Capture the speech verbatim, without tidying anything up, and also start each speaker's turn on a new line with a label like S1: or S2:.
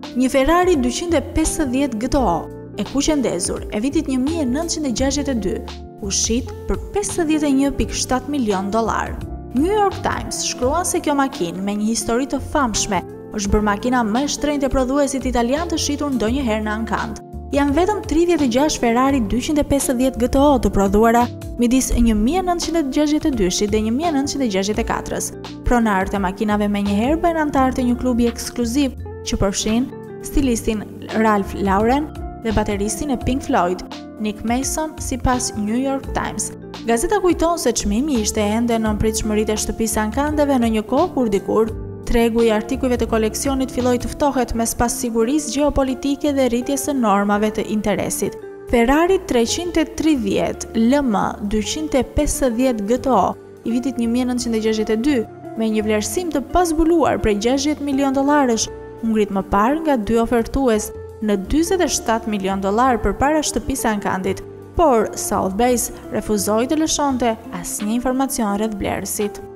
S1: Një Ferrari dyqind e pesëdhjetë G T O e kuqendezur e vitit një mijë e nëntëqind e gjashtëdhjetë e dy u shit për pesëdhjetë e një pikë shtatë milion dollar. New York Times shkruan se kjo makinë me një histori të famshme është bërë makina më e shtrenjtë e prodhuesit italian të shitur ndonjëherë në ankand. Janë vetëm tridhjetë e gjashtë Ferrari dyqind e pesëdhjetë G T O të prodhuara midis një mijë e nëntëqind e gjashtëdhjetë e dy-shit dhe një mijë e nëntëqind e gjashtëdhjetë e katër-s. Pronarët e makinave menjëherë bëhen antarë të një klubi ekskluziv që përfshin stilistin Ralph Lauren dhe bateristin e Pink Floyd, Nick Mason, sipas New York Times. Gazeta kujton se çmimi ishte ende në pritshmëritë e shtëpisë ankandeve në një kohë kur dikur tregu i artikujve të koleksionit filloi të ftohet mes pas sigurisë gjeopolitike dhe rritjes së normave të interesit. Ferrari treqind e tridhjetë L M dyqind e pesëdhjetë G T O i vitit një mijë e nëntëqind e gjashtëdhjetë e dy me një vlerësim të pazbuluar prej gjashtëdhjetë milion dollarësh u ngrit më parë nga dy ofertues në dyzet e shtatë milion dollar përpara shtëpisë ankandit, por Sotheby's refuzoi të lëshonte asnjë informacion rreth blerësit.